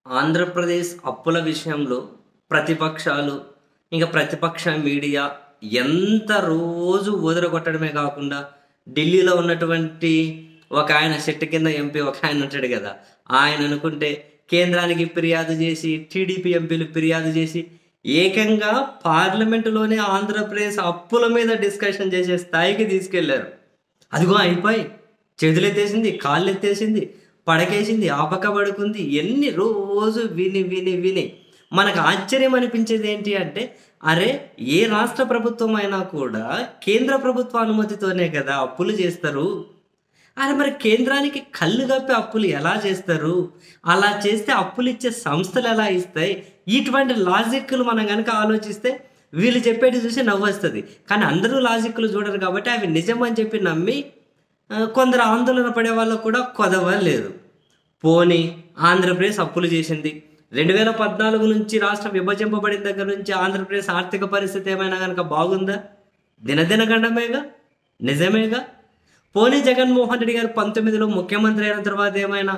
ఆంధ్రప్రదేశ్ అప్పుల విషయంలో ప్రతిపక్షాలు, ప్రతిపక్ష మీడియా ఎంత రోజు ఊదరగొట్టడమే కాకుండా, ఢిల్లీలో ఉన్నటువంటి ఒకాయన చెట్టు కింద ఎంపీ ఒకాయన ఉంటాడు గదా! ఆయన అనుకుంటే కేంద్రానికి ఫిర్యాదు జేసి, టీడీపీ ఎంపీలు ఫిర్యాదు జేసి, ఏకంగా పార్లమెంటులోనే ఆంధ్రప్రదేశ్ అప్పుల మీద డిస్కషన్ చేసే స్థాయికి తీసుకెళ్లారు. అదిగో అయిపోయి చేతులెత్తేసింది, కాళ్ళెత్తేసింది, పడకేసింది, ఆ పక్క పడుకుంది. ఎన్ని రోజు విని, విని, విని మనకు ఆశ్చర్యం అనిపించేది ఏంటి అంటే, అరే! ఏ రాష్ట్ర ప్రభుత్వం అయినా కూడా కేంద్ర ప్రభుత్వ అనుమతితోనే కదా అప్పులు చేస్తారు. అరె! మరి కేంద్రానికి కళ్ళు గప్పి అప్పులు ఎలా చేస్తారు? అలా చేస్తే అప్పులిచ్చే సంస్థలు ఎలా ఇస్తాయి? ఇటువంటి లాజిక్‌లు మనం గనక ఆలోచిస్తే వీళ్ళు చెప్పేటివి చూసి నవ్వొస్తది. కానీ అందరూ లాజిక్‌లు చూడరు కాబట్టి అవి నిజమని చెప్పి నమ్మి కొందరు ఆందోళన పడే వాళ్ళకు కూడా కొదవ లేదు. పోనీ ఆంధ్రప్రదేశ్ అప్పులు చేసింది. 2014 నుంచి రాష్ట్రం విభజింపబడిన దగ్గర నుంచి ఆంధ్రప్రదేశ్ ఆర్థిక పరిస్థితి ఏమైనా గనక బాగుందా? దినదిన గండమేగా. నిజమేగా. పోనీ జగన్మోహన్ రెడ్డి గారు 19లో ముఖ్యమంత్రి అయిన తర్వాత ఏమైనా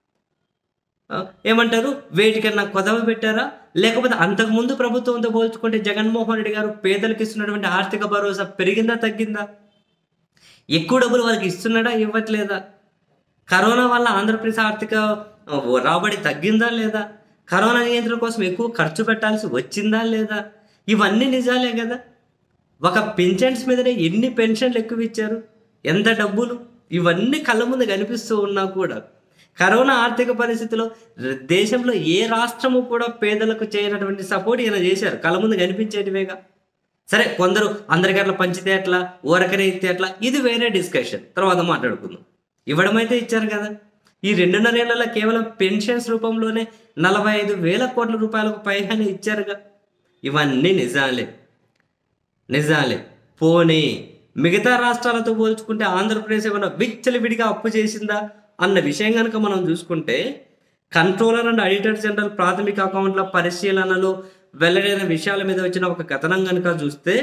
ఏమంటారు వేటికన్నా కొదవ పెట్టారా? లేకపోతే అంతకుముందు ప్రభుత్వంతో పోల్చుకుంటే జగన్మోహన్ రెడ్డి గారు పేదలకు ఇస్తున్నటువంటి ఆర్థిక భరోసా పెరిగిందా? తగ్గిందా? ఎక్కువ డబ్బులు వాళ్ళకి ఇస్తున్నాడా? ఇవ్వట్లేదా? కరోనా వల్ల ఆంధ్రప్రదేశ్ ఆర్థిక రాబడి తగ్గిందా? లేదా? కరోనా నియంత్రణ కోసం ఎక్కువ ఖర్చు పెట్టాల్సి వచ్చిందా? లేదా? ఇవన్నీ నిజాలే గదా! ఒక పింఛన్స్ మీదనే ఎన్ని పెన్షన్లు ఎక్కువ ఇచ్చారు? ఎంత డబ్బులు? ఇవన్నీ కళ్ళ ముందు కనిపిస్తూ ఉన్నా కూడా కరోనా ఆర్థిక పరిస్థితిలో దేశంలో ఏ రాష్ట్రము కూడా పేదలకు చేయనటువంటి సపోర్ట్ ఈయన చేశారు. కళ్ళ ముందు కనిపించేటివేగా. సరే కొందరు అందరికి అట్లా పంచితే ఎట్లా, ఊరకనే ఇస్తే ఎట్లా, ఇది వేరే డిస్కషన్. తర్వాత మాట్లాడుకుందాం. ఇవ్వడమైతే ఇచ్చారు కదా. ఈ 2.5 ఏళ్లలో కేవలం పెన్షన్స్ రూపంలోనే 45,000 కోట్ల రూపాయలకు పైగానే ఇచ్చారుగా. ఇవన్నీ నిజాలే. నిజాలే. పోనీ మిగతా రాష్ట్రాలతో పోల్చుకుంటే ఆంధ్రప్రదేశ్ ఏమైనా విచ్చలవిడిగా అప్పు చేసిందా అన్న విషయం కనుక మనం చూసుకుంటే, కంట్రోలర్ అండ్ ఆడిటర్ జనరల్ ప్రాథమిక అకౌంట్ల పరిశీలనలో వెల్లడైన విషయాల మీద వచ్చిన ఒక కథనం కనుక చూస్తే,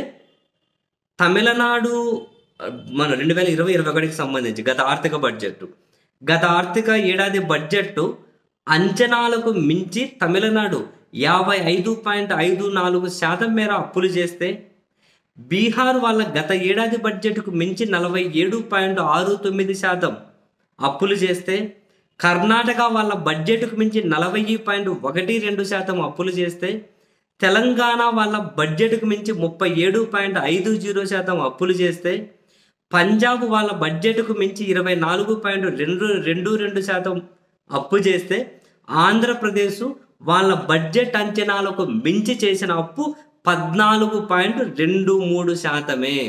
తమిళనాడు మన 2020-21కి సంబంధించి గత ఆర్థిక ఏడాది బడ్జెట్ అంచనాలకు మించి తమిళనాడు 55.54% మేర అప్పులు చేస్తే, బీహార్ వాళ్ళ గత ఏడాది బడ్జెట్కు మించి 47.69% అప్పులు చేస్తే, కర్ణాటక వాళ్ళ బడ్జెట్కు మించి 40.12% అప్పులు చేస్తే, తెలంగాణ వాళ్ళ బడ్జెట్కు మించి 37.50% అప్పులు చేస్తే, పంజాబ్ వాళ్ళ బడ్జెట్కు మించి 24.22% అప్పు చేస్తే, ఆంధ్రప్రదేశ్ వాళ్ళ బడ్జెట్ అంచనాలకు మించి చేసిన అప్పు 14.23%.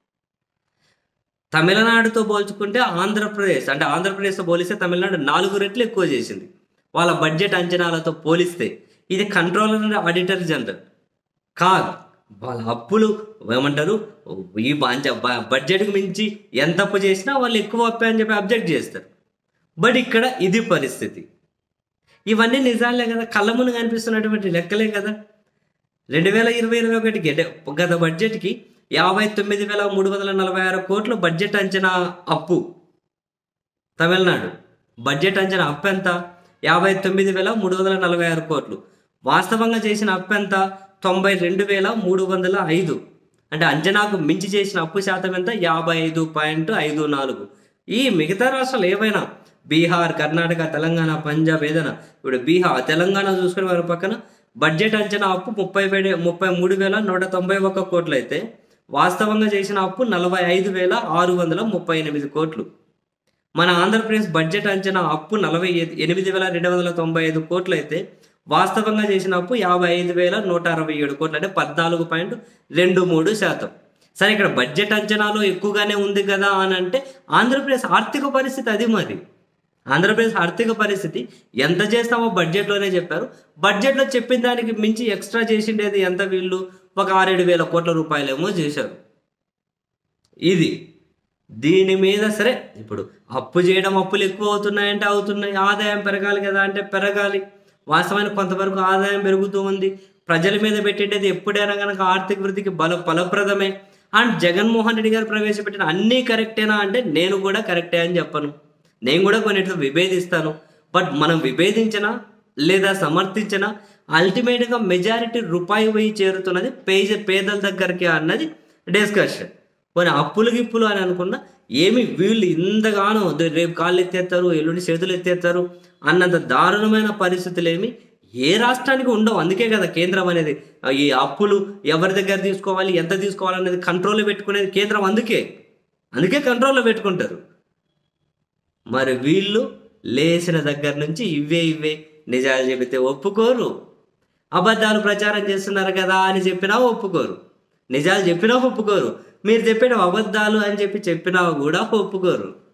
తమిళనాడుతో పోల్చుకుంటే ఆంధ్రప్రదేశ్తో పోలిస్తే తమిళనాడు 4 రెట్లు ఎక్కువ చేసింది వాళ్ళ బడ్జెట్ అంచనాలతో పోలిస్తే. ఇది కంట్రోలర్ అండ్ ఆడిటర్ జనరల్ కాదు. వాళ్ళ అప్పులు ఏమంటారు, ఈ బడ్జెట్కి మించి ఎంత అప్పు చేసినా వాళ్ళు ఎక్కువ అప్పే అని చెప్పి అబ్జెక్ట్ చేస్తారు. బట్ ఇక్కడ ఇది పరిస్థితి. ఇవన్నీ నిజాలే కదా, కళ్ళ ముందు కనిపిస్తున్నటువంటి లెక్కలే కదా. 2020-21కి గత బడ్జెట్కి 59,346 కోట్లు బడ్జెట్ అంచనా అప్పు. తమిళనాడు బడ్జెట్ అంచనా అప్పు ఎంత? 59,346 కోట్లు. వాస్తవంగా చేసిన అప్పు ఎంత? 92,305. అంటే అంచనాకు మించి చేసిన అప్పు శాతం ఎంత? 55.54. ఈ మిగతా రాష్ట్రాలు ఏవైనా బీహార్, కర్ణాటక, తెలంగాణ, పంజాబ్ ఏదైనా, ఇప్పుడు తెలంగాణ చూసుకునే వారి పక్కన బడ్జెట్ అంచనా అప్పు 33,191 కోట్లు అయితే, వాస్తవంగా చేసిన అప్పు 45,638 కోట్లు. మన ఆంధ్రప్రదేశ్ బడ్జెట్ అంచనా అప్పు 48,295 కోట్లు అయితే, వాస్తవంగా చేసిన అప్పు 55,167 కోట్లు, అంటే 14.23%. సరే, ఇక్కడ బడ్జెట్ అంచనాలో ఎక్కువగానే ఉంది కదా అని అంటే, ఆంధ్రప్రదేశ్ ఆర్థిక పరిస్థితి అది. మరి ఆంధ్రప్రదేశ్ ఆర్థిక పరిస్థితి ఎంత చేస్తామో బడ్జెట్లోనే చెప్పారు. బడ్జెట్లో చెప్పిన దానికి మించి ఎక్స్ట్రా చేసిండేది ఎంత? వీళ్ళు ఒక 6-7 వేల కోట్ల రూపాయలేమో చేశారు. ఇది దీని మీద సరే, ఇప్పుడు అప్పు చేయడం, అప్పులు ఎక్కువ అవుతున్నాయంటే అవుతున్నాయి, ఆదాయం పెరగాలి కదా అంటే పెరగాలి. వాస్తవానికి కొంతవరకు ఆదాయం పెరుగుతూ ఉంది. ప్రజల మీద పెట్టేది ఎప్పుడైనా కనుక ఆర్థిక వృద్ధికి ఫలప్రదమే. అండ్ జగన్మోహన్ రెడ్డి గారు ప్రవేశపెట్టిన అన్నీ కరెక్టేనా అంటే నేను కూడా కరెక్టే అని చెప్పను. నేను కూడా కొన్నిటితో విభేదిస్తాను. బట్ మనం విభేదించినా లేదా సమర్థించిన అల్టిమేట్గా మెజారిటీ రూపాయి పోయి చేరుతున్నది పేదల దగ్గరికి అన్నది డిస్కషన్. పోనీ అప్పులు గిప్పులు అని అనుకున్నా ఏమి వీళ్ళు ఇంతగానో రేపు కాళ్ళు ఎత్తేస్తారు, ఎల్లుండి చేతులు ఎత్తేస్తారు అన్నంత దారుణమైన పరిస్థితులు ఏమి ఏ రాష్ట్రానికి ఉండవు. అందుకే కదా కేంద్రం అనేది ఈ అప్పులు ఎవరి దగ్గర తీసుకోవాలి, ఎంత తీసుకోవాలనేది కంట్రోల్లో పెట్టుకునేది కేంద్రం. అందుకే కంట్రోల్లో పెట్టుకుంటారు. మరి వీళ్ళు లేచిన దగ్గర నుంచి ఇవే నిజాలు చెబితే ఒప్పుకోరు. అబద్ధాలు ప్రచారం చేస్తున్నారు కదా అని చెప్పినా ఒప్పుకోరు. నిజాలు చెప్పినా ఒప్పుకోరు. మీరు చెప్పిన అబద్ధాలు అని చెప్పినా కూడా ఒప్పుకోరు.